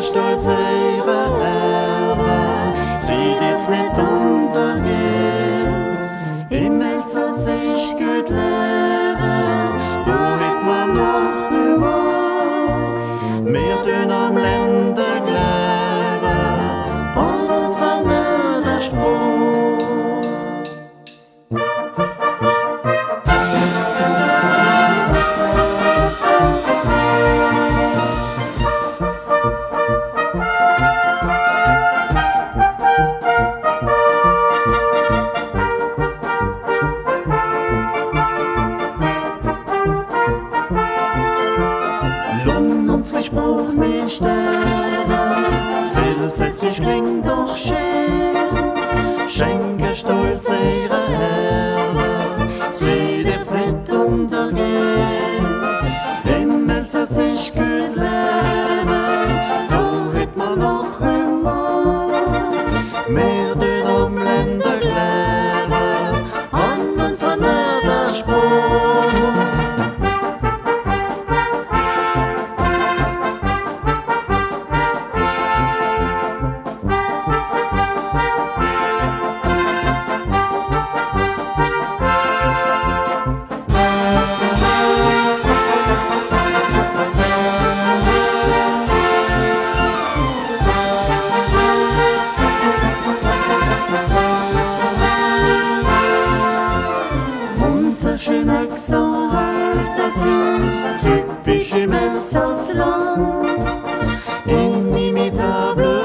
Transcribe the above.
stolz ihre Ehre, sie darf nicht untergehen. Im Elsass ich gut leben, da hat man noch Humor. Wir tun am Länder leben, an unserem Mörderspruch. Lunn, unsre Sproch nicht sterben, Elsässisch klingt doch schön. Schenke stolz ihre Ehre, sie darf nicht untergehen. Im Elsassisch gut leben, da hat man noch Humor. Wir tun am Länder leben, an unserem Mörderspruch. Unser schöner Accent alsacien, typisch im Elsassland, inimitable